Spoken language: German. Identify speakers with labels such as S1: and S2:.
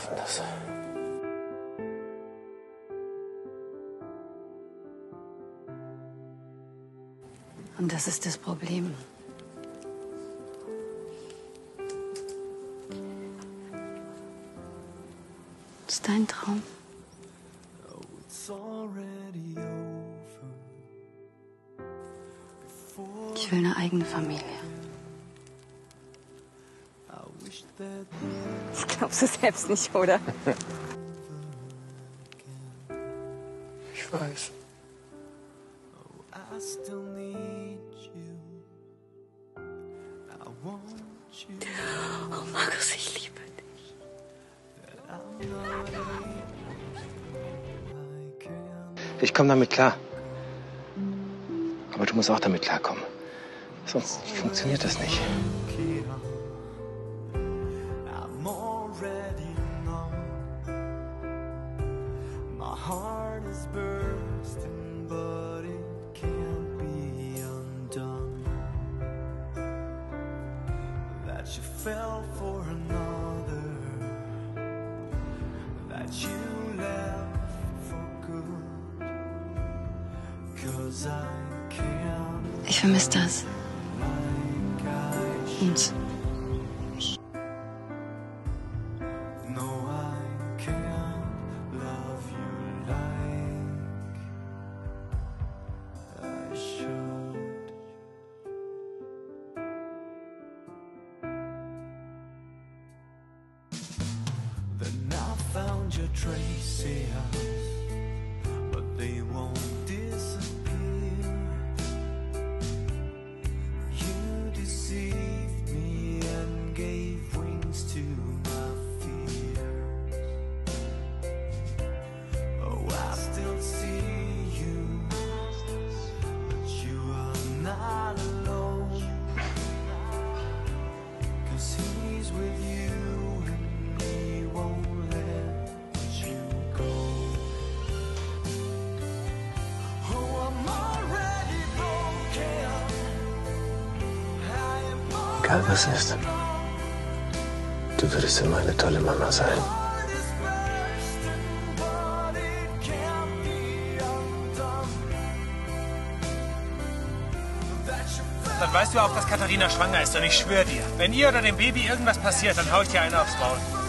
S1: schaffen das.
S2: Und das ist das Problem. Das ist dein Traum. Ich will eine eigene Familie.
S3: Das glaubst du selbst nicht, oder?
S1: Ich weiß.
S2: Oh, Markus, ich liebe dich.
S1: Ich komme damit klar. Aber du musst auch damit klarkommen. Sonst funktioniert das nicht.
S4: You fell for another, that you left for good, 'cause I can't
S2: Ich vermisse das.
S4: like I
S2: Und
S4: know I can't love you like I should. Then I found your traces, but they won't disappear. You deceived me and gave wings to my fears. Oh, I still see you, but you are not alone, 'cause he's with you.
S1: Egal was ist, du würdest immer eine tolle Mama sein.
S5: Dann weißt du auch, dass Katharina schwanger ist und ich schwöre dir, wenn ihr oder dem Baby irgendwas passiert, dann hau ich dir eine aufs Maul.